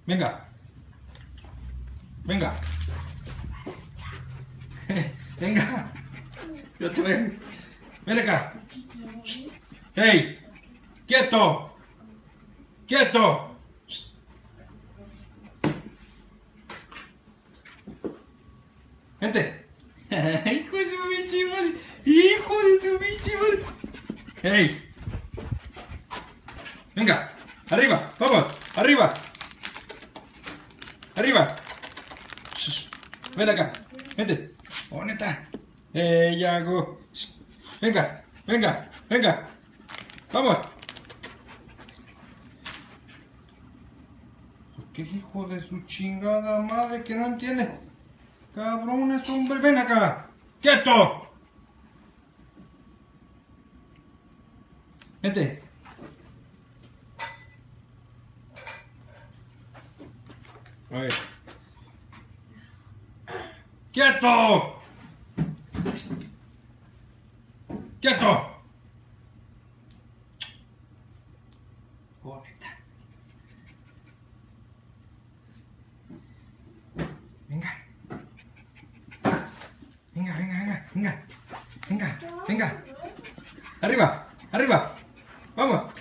Venga. Venga. Venga. Yo te veo. Ven acá. ¡Hey! ¡Quieto! ¡Quieto! Gente. Hijo de su bichi madre. Hijo de su bichi madre. ¡Hey! Venga. Arriba. Vamos. Arriba. Arriba. Ven acá. Vente. ¿Dónde está? Yago. Venga. Venga. Venga. Vamos. ¿Qué hijo de su chingada madre que no entiende? Cabrones, hombre. Ven acá. ¡Quieto! Vente. A ver. ¡Quieto! ¡Quieto! Bonita. Venga. Venga, venga, venga, venga. Venga, venga. Arriba, arriba. Vamos.